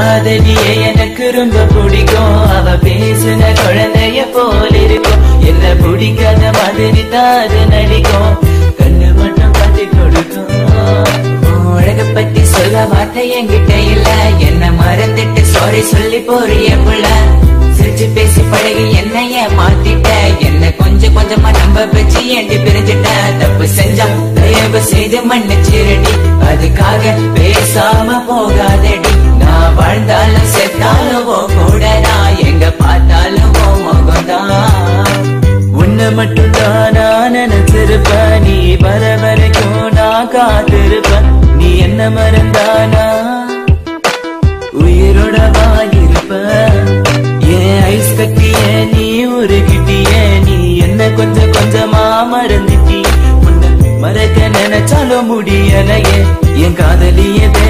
காதலியே எனக்கு ரொம்ப பிடிக்கும். அவ பேசுன குழந்தைய போல இருக்கும். என்ன பிடிக்காத மாதிரி தாது நடிக்கும். கண்ணு மட்டும் காட்டி கொடுக்கும். அழக பத்தி சொல்ல வார்த்தை என்கிட்ட இல்ல. என்ன மறந்துட்டு சாரி சொல்லி போறிய புள்ள. சிரிச்சு பேசி பழகி என்னைய மாத்திட்ட. என்ன கொஞ்சம் கொஞ்சமா நம்ப வச்சு ஏண்டி பிரிஞ்சிட்ட. தப்பு செஞ்சா தயவு செய்து மன்னிச்சிரடி. அதுக்காக பேசாம போகாதடி. நான் வாழ்ந்தாலும் செத்தாலும் கூட நான் எங்க பார்த்தாலும் முகம்தான். உன்னை மட்டும் தான் நான் நினைச்சிருப்ப. நீ வர வரைக்கும் நான் காத்திருப்ப. நீ என்ன மறந்தானா உயிரோட வாயிருப்ப. ஏன் ஐஸ் கட்டிய நீ உருகிட்டிய. நீ என்ன கொஞ்சம் கொஞ்சமா மறந்துட்டி. உன்னை மறக்க நினைச்சாலும் முடியலையே. என் காதலியே